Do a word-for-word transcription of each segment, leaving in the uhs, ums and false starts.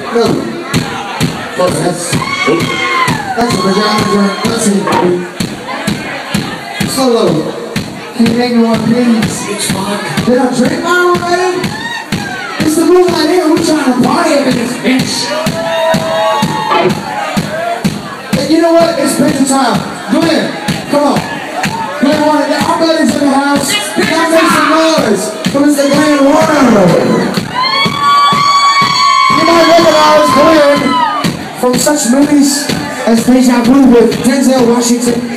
No. Well, that's, that's a vagina joint. Let's see. Solo. Can you make me one, please? It's fun. Did I drink mine already? It's the moonlight here. We're trying to party up in this bitch. And you know what? It's picture time. Go ahead. Come on. Glenn Warner. Our buddies in the house. Now make some noise for Mister Glenn Warner. You might recognize Glenn from such movies as Deja Vu with Denzel Washington.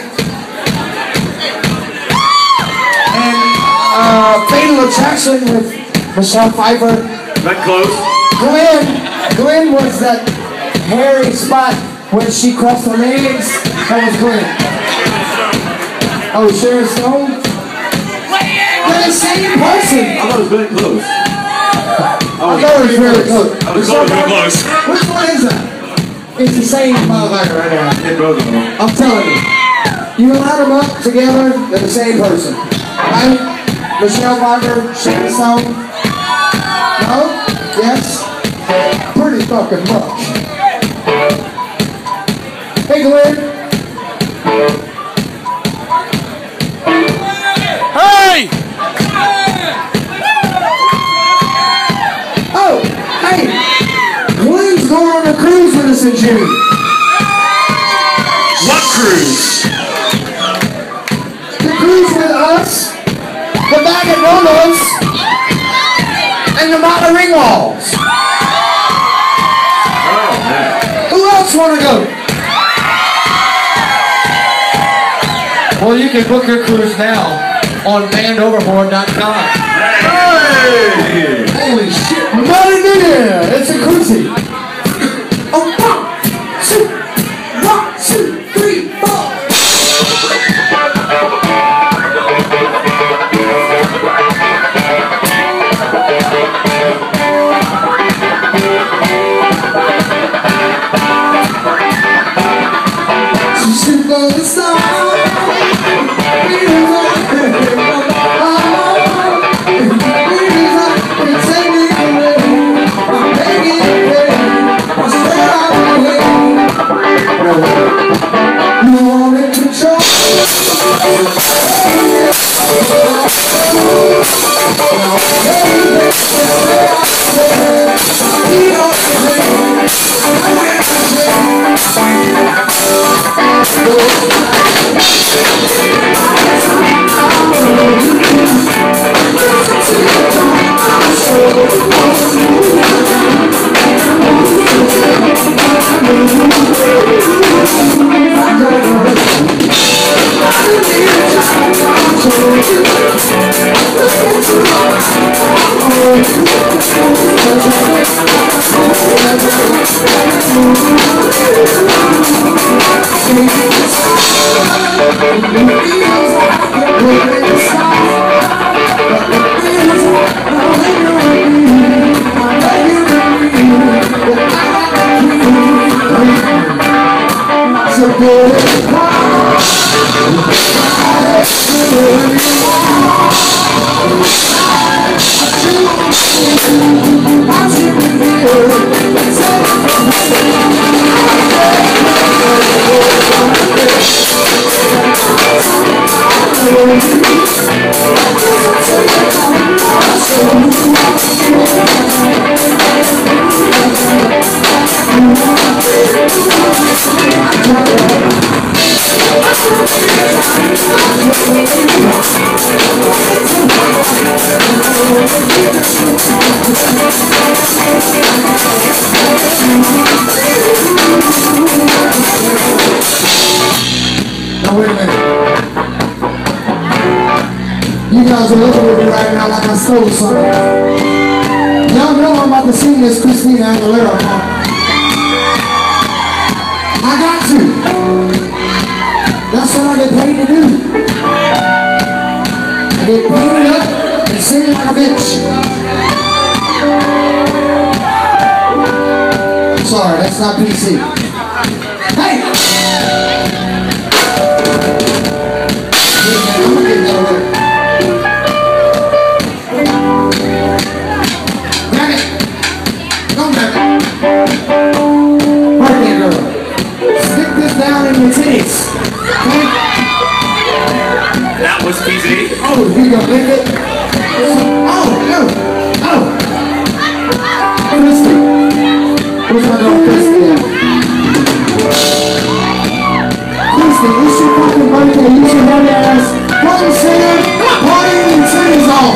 Uh, Fatal Attraction with Michelle Pfeiffer. That close. Glenn, Glenn was that hairy spot when she crossed her legs. That was Glenn. Oh, Sharon Stone? They're the same person. I thought it was very close. I thought it was very close. I was very close. Which one is that? It's the same motherfucker right now. It both of them. I'm telling you. You line them up together, they're the same person. Right? Michelle Pfeiffer, Sharon Stone. No? Yes? Pretty fucking much. Hey, Glenn. Hey! Oh, hey. Glenn's going on a cruise with us in June. What cruise? The cruise with us. The Bag of Donuts and the Molly Ringwalds. Oh, man. Who else want to go? Well, you can book your cruise now on band overboard dot com. Hey! Holy shit! Money in there! It's a cruisy. Oh, one, two, one, two, three, four. Now wait a minute. You guys are looking at me right now like I stole something. Y'all know I'm about to sing this Christina Aguilera part. I got to. That's what I get paid to do. I get painted up and sing like a bitch. Sorry, that's not P C. Hey! I'm gonna get that away. Grab it. Don't grab it. Birthday girl. Stick this down in your titties. Okay? That was P Z. Oh, you gonna lick it? Oh, no. Oh. Christy. Where's my girl Christy at? Christy, it's your fucking birthday. You should have your ass. Come on, singer. Party in your titties off.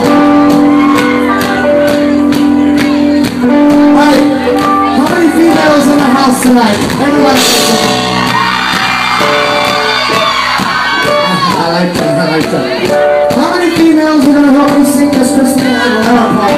Alright. How many females in the house tonight? Everybody. I like that, I like that. How many females are gonna help me sing this Christina Aguilera part?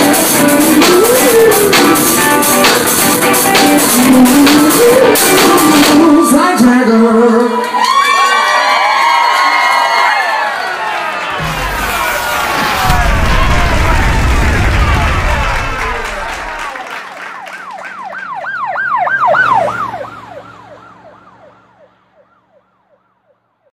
We'll be right back.